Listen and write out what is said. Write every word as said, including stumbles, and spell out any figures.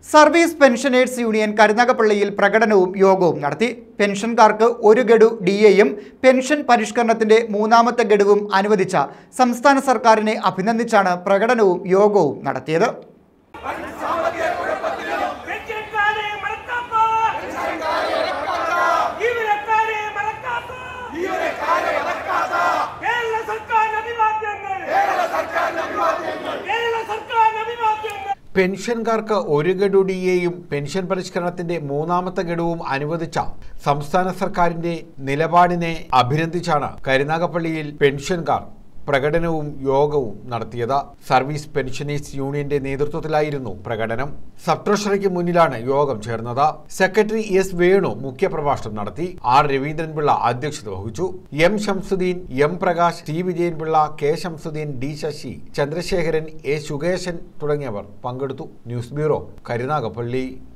Service pensioners union കരുനാഗപ്പള്ളിയിൽ പ്രകടനവും യോഗവും നടത്തി. പെൻഷൻകാർക്ക് ഒരു ഗഡു ഡി എയും പെൻഷൻ പരിഷ്കരണത്തിന്റെ മൂന്നാമത്തെ ഗഡുവും അനുവദിച്ച സംസ്ഥാന സർക്കാരിനെ അഭിനന്ദിച്ചാണ് പ്രകടനവും യോഗവും നടത്തിയത്. പെൻഷൻകാർക്ക് ഒരു ഗഡു ഡി എയും പെൻഷൻ പരിഷ്കരണത്തിന്റെ മൂന്നാമത്തെ ഗഡുവും അനുവദിച്ച സംസ്ഥാന സർക്കാരിന്റെ നിലപാടിനെ അഭിനന്ദിച്ചാണ് കരുനാഗപ്പള്ളിയിൽ പെൻഷൻകാർ പ്രകടനവും യോഗവും നടത്തിയത്. സർവീസ് പെൻഷനേഴ്സ് യൂണിയന്റെ നേതൃത്വത്തിലായിരുന്നു പ്രകടനം. സബ് ട്രഷറിക്ക് മുന്നിലാണ് യോഗം ചേർന്നത്. സെക്രട്ടറി എസ് വേണു മുഖ്യപ്രഭാഷണം നടത്തി. ആർ രവീന്ദ്രൻപിള്ള അധ്യക്ഷത വഹിച്ചു. M Shamsuddin, M Prakash, T Vijayanpillai, K Shamsuddin, D Sasi, Chandrasekharan, A Sukesan തുടങ്ങിയവർ പങ്കെടുത്തു. News bureau, Karunagappally.